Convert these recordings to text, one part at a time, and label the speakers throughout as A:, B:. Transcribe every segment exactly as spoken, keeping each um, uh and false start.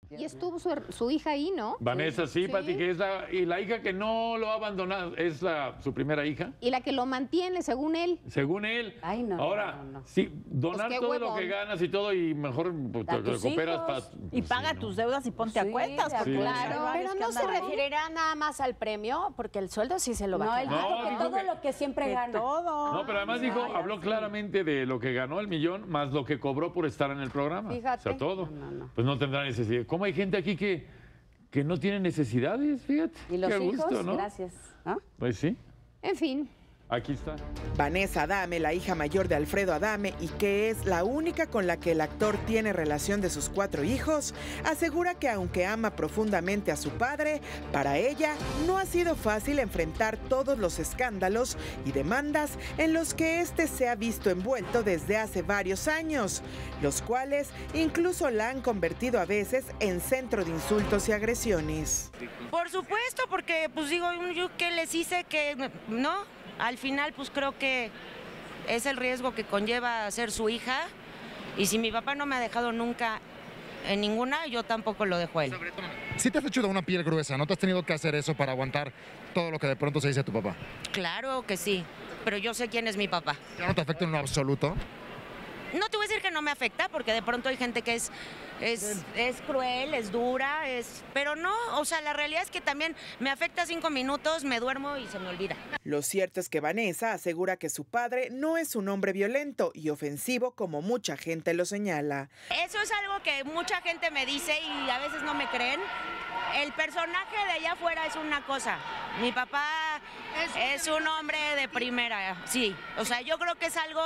A: Y estuvo su, su hija ahí, ¿no?
B: Vanessa, sí, sí. Pati, que es la, y la hija que no lo ha abandonado, es la, su primera hija.
A: Y la que lo mantiene, según él.
B: Según él.
C: Ay, no.
B: Ahora,
C: no, no, no.
B: sí, donar
A: pues
B: todo
A: huevón.
B: lo que ganas y todo, y mejor pues, te recuperas. Pa,
D: y paga
B: sí, ¿no?
D: tus deudas y ponte
C: sí,
D: a cuentas.
B: Sí.
E: Claro, pero no se referirá nada más al premio, porque el sueldo sí se lo va
C: no,
E: a
C: él
E: quedar.
C: dijo
B: No,
C: que
B: dijo
C: todo
B: que,
C: lo que siempre
D: que
C: gana.
D: todo.
B: No, pero además dijo,
C: Ay,
B: habló
C: sí.
B: claramente de lo que ganó el millón, más lo que cobró por estar en el programa.
A: Fíjate.
B: O sea, todo.
C: No, no, no.
B: Pues no tendrá necesidad. ¿Cómo hay gente aquí que, que no tiene necesidades? Fíjate.
C: Y los
B: Qué
C: hijos,
B: gusto, ¿no?
C: gracias. ¿Ah?
B: Pues sí.
A: En fin.
B: Aquí está.
F: Vanessa Adame, la hija mayor de Alfredo Adame y que es la única con la que el actor tiene relación de sus cuatro hijos, asegura que aunque ama profundamente a su padre, para ella no ha sido fácil enfrentar todos los escándalos y demandas en los que este se ha visto envuelto desde hace varios años, los cuales incluso la han convertido a veces en centro de insultos y agresiones.
G: Por supuesto, porque pues digo, yo que les hice que, ¿no? Al final, pues creo que es el riesgo que conlleva ser su hija. Y si mi papá no me ha dejado nunca en ninguna, yo tampoco lo dejo a él.
H: Sí te has hecho de una piel gruesa, ¿no te has tenido que hacer eso para aguantar todo lo que de pronto se dice a tu papá?
G: Claro que sí, pero yo sé quién es mi papá.
H: ¿Ya no te afecta en lo absoluto?
G: No te voy a decir que no me afecta, porque de pronto hay gente que es, es, es cruel, es dura, es, pero no, o sea, la realidad es que también me afecta cinco minutos, me duermo y se me olvida.
F: Lo cierto es que Vanessa asegura que su padre no es un hombre violento y ofensivo como mucha gente lo señala.
G: Eso es algo que mucha gente me dice y a veces no me creen. El personaje de allá afuera es una cosa, mi papá es un hombre de primera, sí, o sea, yo creo que es algo...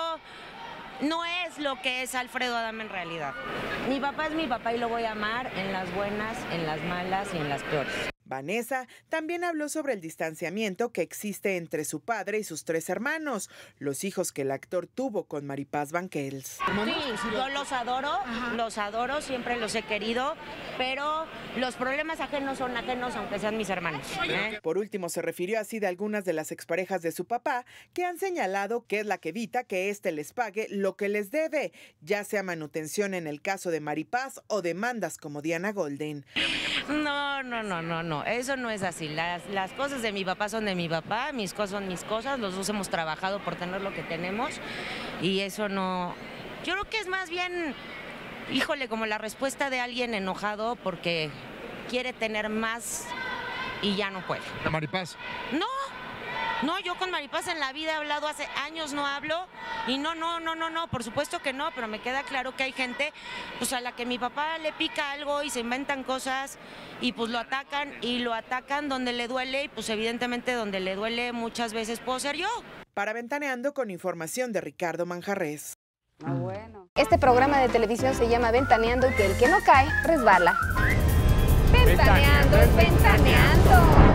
G: No es lo que es Alfredo Adame en realidad. Mi papá es mi papá y lo voy a amar en las buenas, en las malas y en las peores.
F: Vanessa también habló sobre el distanciamiento que existe entre su padre y sus tres hermanos, los hijos que el actor tuvo con Maripaz Banquels.
G: Sí, yo los adoro, Ajá. los adoro, siempre los he querido, pero los problemas ajenos son ajenos aunque sean mis hermanos. ¿eh?
F: Por último, se refirió así de algunas de las exparejas de su papá que han señalado que es la que evita que éste les pague lo que les debe, ya sea manutención en el caso de Maripaz o demandas como Diana Golden.
G: No, no, no, no, no, eso no es así. Las, las cosas de mi papá son de mi papá, mis cosas son mis cosas, los dos hemos trabajado por tener lo que tenemos y eso no... Yo creo que es más bien, híjole, como la respuesta de alguien enojado porque quiere tener más y ya no puede.
H: ¿La Maripaz?
G: No. No, yo con Maripaz en la vida he hablado, hace años no hablo y no, no, no, no, no, por supuesto que no, pero me queda claro que hay gente pues, a la que mi papá le pica algo y se inventan cosas y pues lo atacan y lo atacan donde le duele y pues evidentemente donde le duele muchas veces puedo ser yo.
F: Para Ventaneando con información de Ricardo Manjarres.
C: Ah, bueno.
A: Este programa de televisión se llama Ventaneando y que el que no cae resbala. Ventaneando, ventaneando.